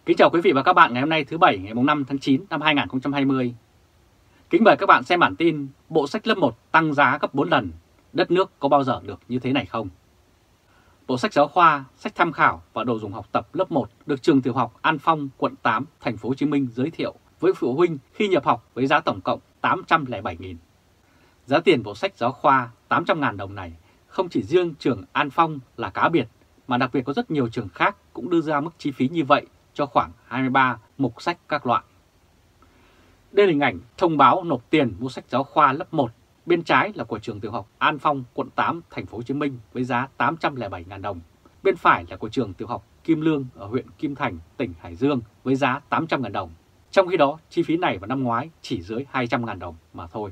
Kính chào quý vị và các bạn ngày hôm nay thứ Bảy ngày 5 tháng 9 năm 2020. Kính mời các bạn xem bản tin Bộ sách lớp 1 tăng giá gấp 4 lần, đất nước có bao giờ được như thế này không? Bộ sách giáo khoa, sách tham khảo và đồ dùng học tập lớp 1 được trường tiểu học An Phong, quận 8, thành phố Hồ Chí Minh giới thiệu với phụ huynh khi nhập học với giá tổng cộng 807.000. Giá tiền bộ sách giáo khoa 800.000 đồng này không chỉ riêng trường An Phong là cá biệt, mà đặc biệt có rất nhiều trường khác cũng đưa ra mức chi phí như vậy cho khoảng 23 mục sách các loại. Đây là hình ảnh thông báo nộp tiền mua sách giáo khoa lớp 1, bên trái là của trường tiểu học An Phong, quận 8, thành phố Hồ Chí Minh với giá 807.000 đồng. Bên phải là của trường tiểu học Kim Lương ở huyện Kim Thành, tỉnh Hải Dương với giá 800.000 đồng. Trong khi đó, chi phí này vào năm ngoái chỉ dưới 200.000 đồng mà thôi.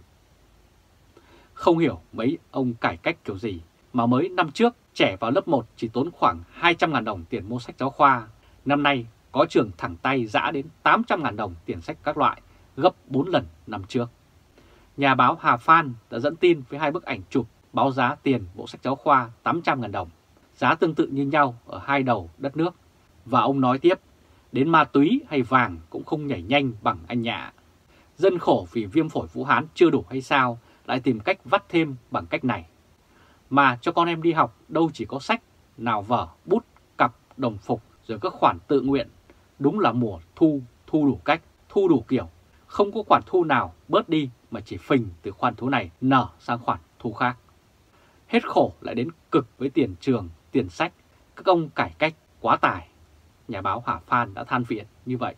Không hiểu mấy ông cải cách kiểu gì mà mới năm trước trẻ vào lớp 1 chỉ tốn khoảng 200.000 đồng tiền mua sách giáo khoa. Năm nay có trường thẳng tay giã đến 800.000 đồng tiền sách các loại, gấp 4 lần năm trước. Nhà báo Hà Phan đã dẫn tin với hai bức ảnh chụp báo giá tiền bộ sách giáo khoa 800.000 đồng, giá tương tự như nhau ở hai đầu đất nước. Và ông nói tiếp, đến ma túy hay vàng cũng không nhảy nhanh bằng anh Nhạ. Dân khổ vì viêm phổi Vũ Hán chưa đủ hay sao, lại tìm cách vắt thêm bằng cách này. Mà cho con em đi học đâu chỉ có sách, nào vở, bút, cặp, đồng phục, rồi các khoản tự nguyện. Đúng là mùa thu đủ cách, thu đủ kiểu. Không có khoản thu nào bớt đi mà chỉ phình từ khoản thu này nở sang khoản thu khác. Hết khổ lại đến cực với tiền trường, tiền sách. Các ông cải cách quá tài. Nhà báo Hà Phan đã than phiền như vậy.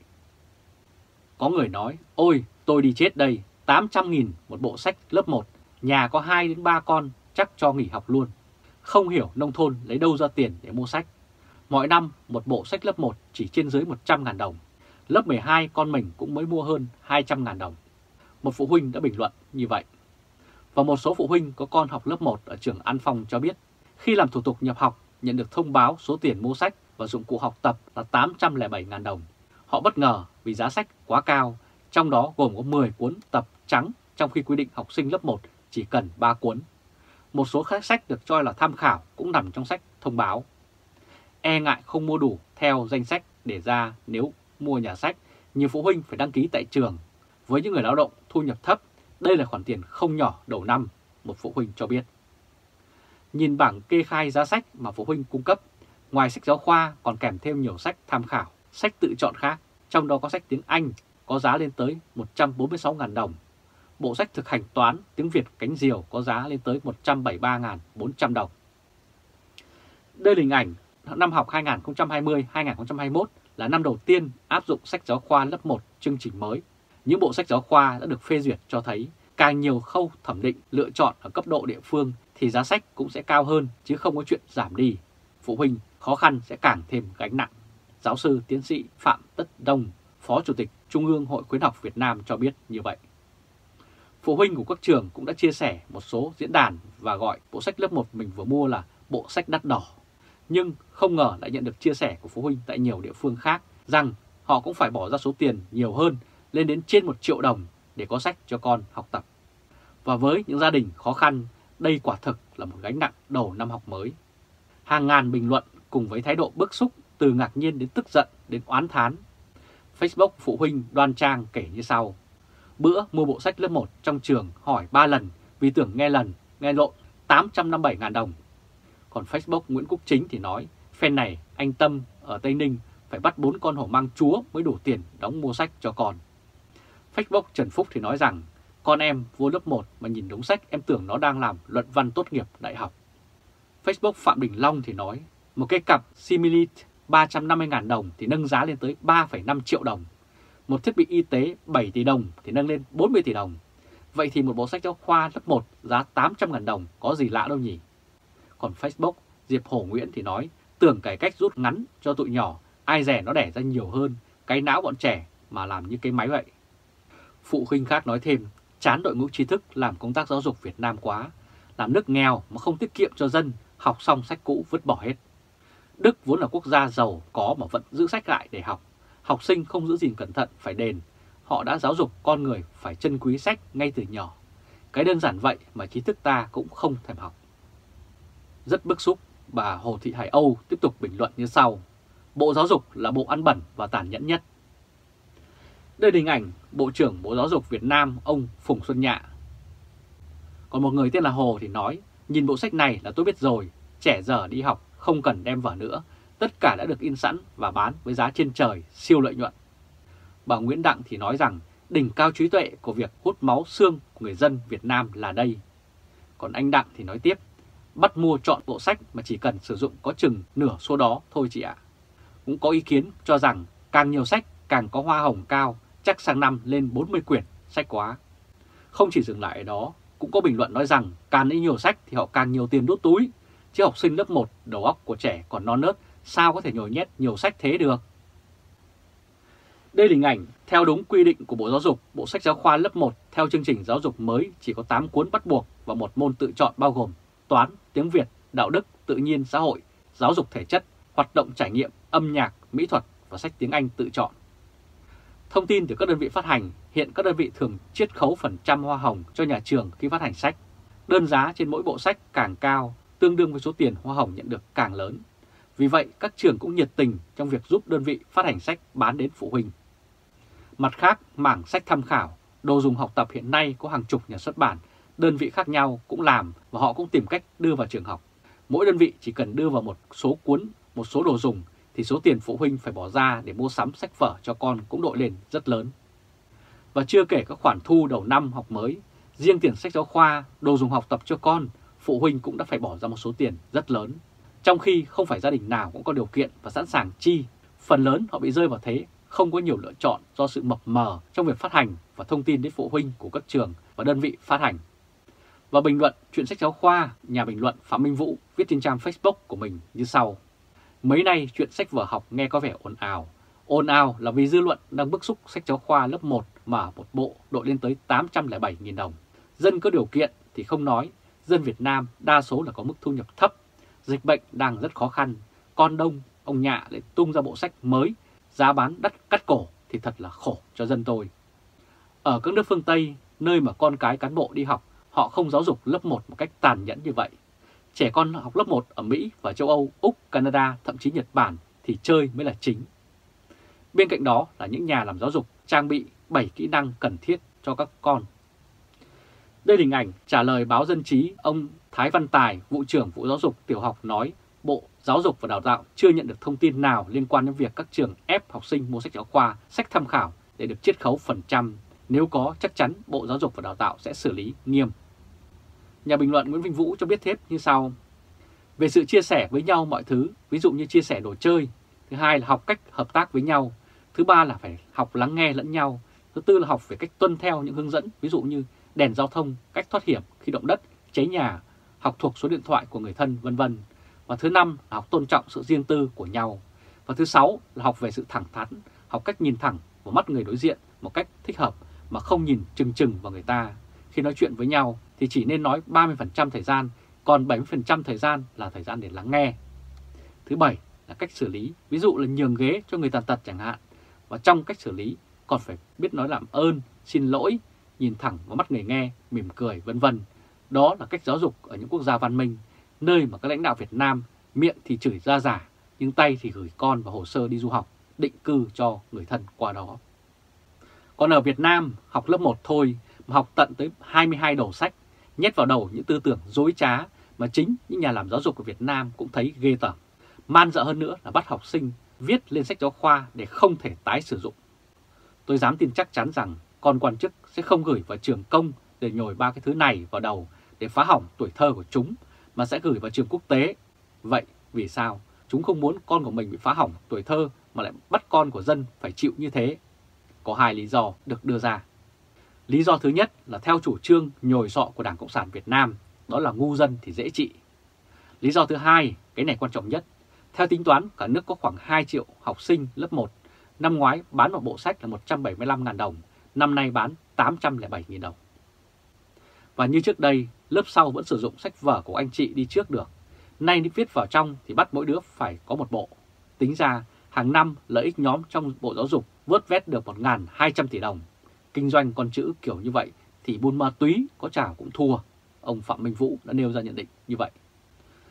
Có người nói, ôi tôi đi chết đây, 800.000 một bộ sách lớp 1, nhà có 2 đến 3 con chắc cho nghỉ học luôn. Không hiểu nông thôn lấy đâu ra tiền để mua sách. Mỗi năm một bộ sách lớp 1 chỉ trên dưới 100.000 đồng. Lớp 12 con mình cũng mới mua hơn 200.000 đồng. Một phụ huynh đã bình luận như vậy. Và một số phụ huynh có con học lớp 1 ở trường An Phong cho biết, khi làm thủ tục nhập học nhận được thông báo số tiền mua sách và dụng cụ học tập là 807.000 đồng. Họ bất ngờ vì giá sách quá cao, trong đó gồm có 10 cuốn tập trắng, trong khi quy định học sinh lớp 1 chỉ cần 3 cuốn. Một số sách được cho là tham khảo cũng nằm trong sách thông báo. E ngại không mua đủ theo danh sách để ra, nếu mua nhà sách, nhiều phụ huynh phải đăng ký tại trường. Với những người lao động thu nhập thấp, đây là khoản tiền không nhỏ đầu năm, một phụ huynh cho biết. Nhìn bảng kê khai giá sách mà phụ huynh cung cấp, ngoài sách giáo khoa còn kèm thêm nhiều sách tham khảo, sách tự chọn khác, trong đó có sách tiếng Anh có giá lên tới 146.000 đồng. Bộ sách thực hành toán tiếng Việt cánh diều có giá lên tới 173.400 đồng. Đây là hình ảnh năm học 2020-2021 là năm đầu tiên áp dụng sách giáo khoa lớp 1 chương trình mới. Những bộ sách giáo khoa đã được phê duyệt cho thấy càng nhiều khâu thẩm định, lựa chọn ở cấp độ địa phương thì giá sách cũng sẽ cao hơn chứ không có chuyện giảm đi. Phụ huynh khó khăn sẽ càng thêm gánh nặng. Giáo sư tiến sĩ Phạm Tất Đông, Phó Chủ tịch Trung ương Hội Khuyến học Việt Nam cho biết như vậy. Phụ huynh của các trường cũng đã chia sẻ một số diễn đàn và gọi bộ sách lớp 1 mình vừa mua là bộ sách đắt đỏ. Nhưng không ngờ lại nhận được chia sẻ của phụ huynh tại nhiều địa phương khác rằng họ cũng phải bỏ ra số tiền nhiều hơn, lên đến trên 1 triệu đồng để có sách cho con học tập. Và với những gia đình khó khăn, đây quả thực là một gánh nặng đầu năm học mới. Hàng ngàn bình luận cùng với thái độ bức xúc từ ngạc nhiên đến tức giận đến oán thán. Facebook phụ huynh Đoan Trang kể như sau. Bữa mua bộ sách lớp 1 trong trường hỏi 3 lần vì tưởng nghe lộn 857.000 đồng. Còn Facebook Nguyễn Quốc Chính thì nói, phen này anh Tâm ở Tây Ninh phải bắt 4 con hổ mang chúa mới đủ tiền đóng mua sách cho con. Facebook Trần Phúc thì nói rằng, con em vô lớp 1 mà nhìn đống sách em tưởng nó đang làm luận văn tốt nghiệp đại học. Facebook Phạm Đình Long thì nói, một cái cặp Similit 350.000 đồng thì nâng giá lên tới 3,5 triệu đồng. Một thiết bị y tế 7 tỷ đồng thì nâng lên 40 tỷ đồng. Vậy thì một bộ sách giáo khoa lớp 1 giá 800.000 đồng có gì lạ đâu nhỉ? Còn Facebook Diệp Hổ Nguyễn thì nói, tưởng cải cách rút ngắn cho tụi nhỏ, ai dè nó đẻ ra nhiều hơn, cái não bọn trẻ mà làm như cái máy vậy. Phụ huynh khác nói thêm, chán đội ngũ trí thức làm công tác giáo dục Việt Nam quá, làm nước nghèo mà không tiết kiệm cho dân, học xong sách cũ vứt bỏ hết. Đức vốn là quốc gia giàu có mà vẫn giữ sách lại để học. Học sinh không giữ gìn cẩn thận phải đền. Họ đã giáo dục con người phải trân quý sách ngay từ nhỏ. Cái đơn giản vậy mà trí thức ta cũng không thèm học. Rất bức xúc, bà Hồ Thị Hải Âu tiếp tục bình luận như sau. Bộ Giáo dục là bộ ăn bẩn và tàn nhẫn nhất. Đây là hình ảnh Bộ trưởng Bộ Giáo dục Việt Nam ông Phùng Xuân Nhạ. Còn một người tên là Hồ thì nói, nhìn bộ sách này là tôi biết rồi, trẻ giờ đi học không cần đem vở nữa, tất cả đã được in sẵn và bán với giá trên trời, siêu lợi nhuận. Bà Nguyễn Đặng thì nói rằng đỉnh cao trí tuệ của việc hút máu xương của người dân Việt Nam là đây. Còn anh Đặng thì nói tiếp, bắt mua chọn bộ sách mà chỉ cần sử dụng có chừng nửa số đó thôi chị ạ. Cũng có ý kiến cho rằng càng nhiều sách càng có hoa hồng cao, chắc sang năm lên 40 quyển sách quá. Không chỉ dừng lại ở đó, cũng có bình luận nói rằng càng lấy nhiều sách thì họ càng nhiều tiền đút túi, chứ học sinh lớp 1 đầu óc của trẻ còn non nớt sao có thể nhồi nhét nhiều sách thế được. Đây là hình ảnh theo đúng quy định của Bộ Giáo dục, bộ sách giáo khoa lớp 1 theo chương trình giáo dục mới chỉ có 8 cuốn bắt buộc và một môn tự chọn bao gồm toán, tiếng Việt, đạo đức, tự nhiên, xã hội, giáo dục thể chất, hoạt động trải nghiệm, âm nhạc, mỹ thuật và sách tiếng Anh tự chọn. Thông tin từ các đơn vị phát hành, hiện các đơn vị thường chiết khấu phần trăm hoa hồng cho nhà trường khi phát hành sách. Đơn giá trên mỗi bộ sách càng cao, tương đương với số tiền hoa hồng nhận được càng lớn. Vì vậy, các trường cũng nhiệt tình trong việc giúp đơn vị phát hành sách bán đến phụ huynh. Mặt khác, mảng sách tham khảo, đồ dùng học tập hiện nay có hàng chục nhà xuất bản, đơn vị khác nhau cũng làm và họ cũng tìm cách đưa vào trường học. Mỗi đơn vị chỉ cần đưa vào một số cuốn, một số đồ dùng thì số tiền phụ huynh phải bỏ ra để mua sắm sách vở cho con cũng đội lên rất lớn. Và chưa kể các khoản thu đầu năm học mới, riêng tiền sách giáo khoa, đồ dùng học tập cho con, phụ huynh cũng đã phải bỏ ra một số tiền rất lớn. Trong khi không phải gia đình nào cũng có điều kiện và sẵn sàng chi, phần lớn họ bị rơi vào thế không có nhiều lựa chọn do sự mập mờ trong việc phát hành và thông tin đến phụ huynh của các trường và đơn vị phát hành. Và bình luận chuyện sách giáo khoa, nhà bình luận Phạm Minh Vũ viết trên trang Facebook của mình như sau. Mấy nay chuyện sách vở học nghe có vẻ ồn ào. Ồn ào là vì dư luận đang bức xúc sách giáo khoa lớp 1 mà một bộ đội lên tới 807.000 đồng. Dân có điều kiện thì không nói, dân Việt Nam đa số là có mức thu nhập thấp. Dịch bệnh đang rất khó khăn, con đông, ông Nhạ lại tung ra bộ sách mới, giá bán đắt cắt cổ thì thật là khổ cho dân tôi. Ở các nước phương Tây, nơi mà con cái cán bộ đi học, họ không giáo dục lớp 1 một cách tàn nhẫn như vậy. Trẻ con học lớp 1 ở Mỹ và châu Âu, Úc, Canada, thậm chí Nhật Bản thì chơi mới là chính. Bên cạnh đó là những nhà làm giáo dục trang bị 7 kỹ năng cần thiết cho các con. Đây là hình ảnh trả lời báo Dân trí, ông Thái Văn Tài, Vụ trưởng Vụ Giáo dục Tiểu học nói Bộ Giáo dục và Đào tạo chưa nhận được thông tin nào liên quan đến việc các trường ép học sinh mua sách giáo khoa, sách tham khảo để được chiết khấu phần trăm. Nếu có, chắc chắn Bộ Giáo dục và Đào tạo sẽ xử lý nghiêm. Nhà bình luận Nguyễn Vinh Vũ cho biết thêm như sau. Về sự chia sẻ với nhau mọi thứ, ví dụ như chia sẻ đồ chơi. Thứ hai là học cách hợp tác với nhau. Thứ ba là phải học lắng nghe lẫn nhau. Thứ tư là học về cách tuân theo những hướng dẫn, ví dụ như đèn giao thông, cách thoát hiểm khi động đất, cháy nhà, học thuộc số điện thoại của người thân, vân vân. Và thứ năm là học tôn trọng sự riêng tư của nhau. Và thứ sáu là học về sự thẳng thắn, học cách nhìn thẳng vào mắt người đối diện một cách thích hợp mà không nhìn chừng chừng vào người ta. Khi nói chuyện với nhau thì chỉ nên nói 30% thời gian, còn 70% thời gian là thời gian để lắng nghe. Thứ bảy là cách xử lý, ví dụ là nhường ghế cho người tàn tật chẳng hạn. Và trong cách xử lý còn phải biết nói làm ơn, xin lỗi, nhìn thẳng vào mắt người nghe, mỉm cười, vân vân. Đó là cách giáo dục ở những quốc gia văn minh, nơi mà các lãnh đạo Việt Nam miệng thì chửi ra giả, nhưng tay thì gửi con và hồ sơ đi du học, định cư cho người thân qua đó. Còn ở Việt Nam, học lớp 1 thôi mà học tận tới 22 đầu sách, nhét vào đầu những tư tưởng dối trá mà chính những nhà làm giáo dục của Việt Nam cũng thấy ghê tởm. Man dợ hơn nữa là bắt học sinh viết lên sách giáo khoa để không thể tái sử dụng. Tôi dám tin chắc chắn rằng con quan chức sẽ không gửi vào trường công để nhồi ba cái thứ này vào đầu để phá hỏng tuổi thơ của chúng, mà sẽ gửi vào trường quốc tế. Vậy vì sao chúng không muốn con của mình bị phá hỏng tuổi thơ mà lại bắt con của dân phải chịu như thế? Có hai lý do được đưa ra. Lý do thứ nhất là theo chủ trương nhồi sọ của Đảng Cộng sản Việt Nam, đó là ngu dân thì dễ trị. Lý do thứ hai, cái này quan trọng nhất, theo tính toán cả nước có khoảng 2 triệu học sinh lớp 1, năm ngoái bán một bộ sách là 175.000 đồng, năm nay bán 807.000 đồng. Và như trước đây, lớp sau vẫn sử dụng sách vở của anh chị đi trước được. Nay viết vào trong thì bắt mỗi đứa phải có một bộ. Tính ra, hàng năm lợi ích nhóm trong Bộ Giáo dục vớt vét được 1.200 tỷ đồng. Kinh doanh con chữ kiểu như vậy thì buôn ma túy có chảo cũng thua. Ông Phạm Minh Vũ đã nêu ra nhận định như vậy.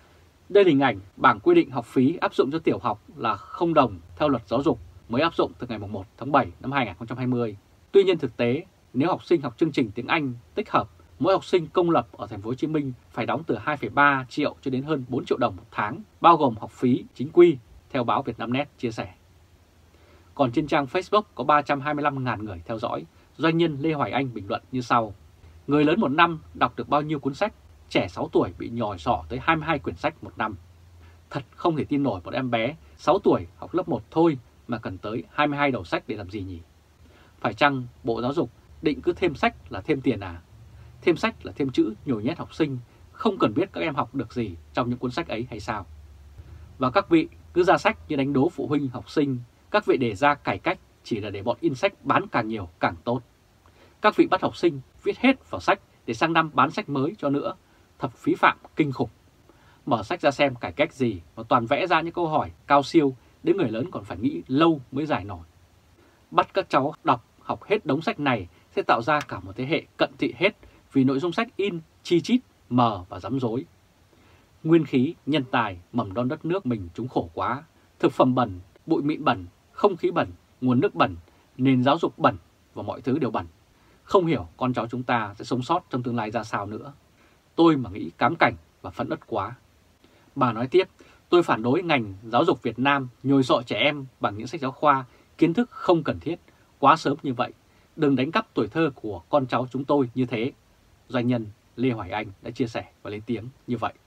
Đây là hình ảnh bảng quy định học phí áp dụng cho tiểu học là 0 đồng theo luật giáo dục mới áp dụng từ ngày 1 tháng 7 năm 2020. Tuy nhiên thực tế, nếu học sinh học chương trình tiếng Anh tích hợp, mỗi học sinh công lập ở thành phố Hồ Chí Minh phải đóng từ 2,3 triệu cho đến hơn 4 triệu đồng một tháng, bao gồm học phí chính quy, theo báo Vietnamnet chia sẻ. Còn trên trang Facebook có 325.000 người theo dõi, doanh nhân Lê Hoài Anh bình luận như sau: người lớn một năm đọc được bao nhiêu cuốn sách, trẻ 6 tuổi bị nhòi sọ tới 22 quyển sách một năm. Thật không thể tin nổi một em bé 6 tuổi học lớp 1 thôi mà cần tới 22 đầu sách để làm gì nhỉ? Phải chăng Bộ Giáo dục định cứ thêm sách là thêm tiền à? Thêm sách là thêm chữ nhồi nhét học sinh, không cần biết các em học được gì trong những cuốn sách ấy hay sao? Và các vị cứ ra sách như đánh đố phụ huynh học sinh, các vị đề ra cải cách chỉ là để bọn in sách bán càng nhiều càng tốt. Các vị bắt học sinh viết hết vào sách để sang năm bán sách mới cho nữa, thật phí phạm kinh khủng. Mở sách ra xem cải cách gì mà toàn vẽ ra những câu hỏi cao siêu đến người lớn còn phải nghĩ lâu mới giải nổi. Bắt các cháu học hết đống sách này sẽ tạo ra cả một thế hệ cận thị hết vì nội dung sách in chi chít, mờ và rắm rối. Nguyên khí, nhân tài, mầm non đất nước mình chúng khổ quá. Thực phẩm bẩn, bụi mịn bẩn, không khí bẩn, nguồn nước bẩn, nền giáo dục bẩn và mọi thứ đều bẩn. Không hiểu con cháu chúng ta sẽ sống sót trong tương lai ra sao nữa. Tôi mà nghĩ cám cảnh và phẫn uất quá. Bà nói tiếp, tôi phản đối ngành giáo dục Việt Nam nhồi sọ trẻ em bằng những sách giáo khoa, kiến thức không cần thiết, quá sớm như vậy. Đừng đánh cắp tuổi thơ của con cháu chúng tôi như thế. Doanh nhân Lê Hoài Anh đã chia sẻ và lên tiếng như vậy.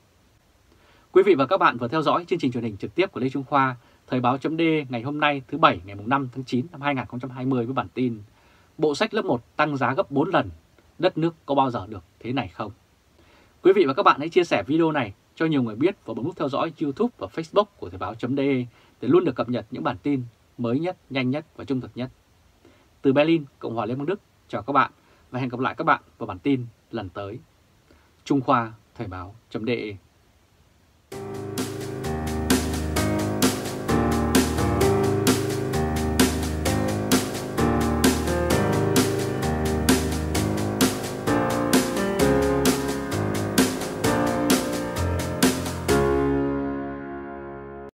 Quý vị và các bạn vừa theo dõi chương trình truyền hình trực tiếp của Lê Trung Khoa, Thời báo chấm D ngày hôm nay thứ Bảy ngày 5 tháng 9 năm 2020 với bản tin Bộ sách lớp 1 tăng giá gấp 4 lần, đất nước có bao giờ được thế này không? Quý vị và các bạn hãy chia sẻ video này cho nhiều người biết và bấm nút theo dõi YouTube và Facebook của Thời báo chấm D để luôn được cập nhật những bản tin mới nhất, nhanh nhất và trung thực nhất. Từ Berlin, Cộng hòa Liên bang Đức, chào các bạn và hẹn gặp lại các bạn vào bản tin lần tới. Trung Khoa, Thời báo chấm D.